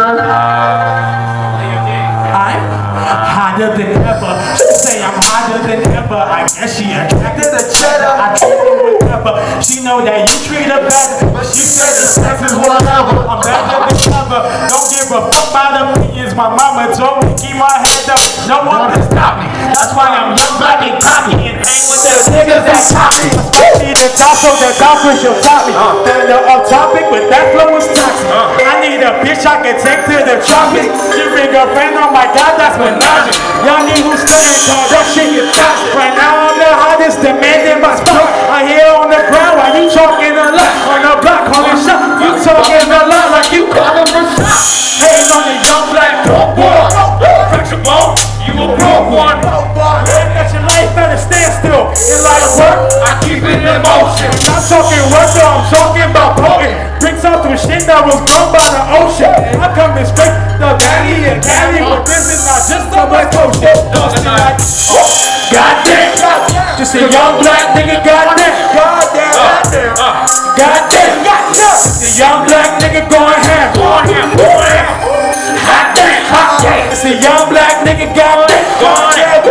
I'm hotter than ever. She say I'm hotter than ever. I guess she attracted to cheddar. I treat her with pepper. She know that you treat her better, but she said the sex is whatever. I'm better than ever. Don't give a fuck about opinions. My mama told me keep my head up. No one can stop me. That's why I'm young, black, and cocky, and hang with the niggas that top me. Especially the top, so the doctors you'll top me. Then the off topic, but that flow is toxic. I need a bitch I can take to the tropics. She bring a friend, oh my god, that's menage. Y'all need who's studying, cause that shit is toxic. Right now I'm the hottest, demanding my spot. I hear on the ground while you talking a lot. On the block, calling shot. You talking a lot like you calling for shot. Hey, on the young black broke boy. Flexible, you a broke one. That's your life at a standstill. In light of work, I keep it in motion. I'm talking work, though, I'm talking about potent. Bricks out through shit that was grown by the ocean. I'm coming straight the valley and Cali, but this is not just a West Coast shit. Goddamn, just a young black nigga, goddamn, goddamn, goddamn, just a young black nigga going ham, hot damn, it's a young black nigga, goddamn, goddamn,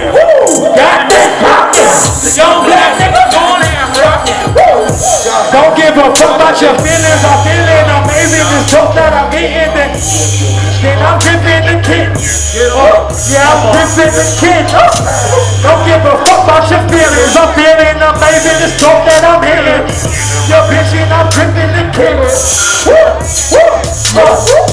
it's a young black nigga going ham, don't give a fuck about your feelings. I'm feeling amazing. This dope that I'm eating, then I'm dripping the kid. Yeah, I'm dripping the kid. Don't give a fuck about your feelings. I'm feeling amazing. This dope that I'm hitting. Your bitch and I'm dripping the kid.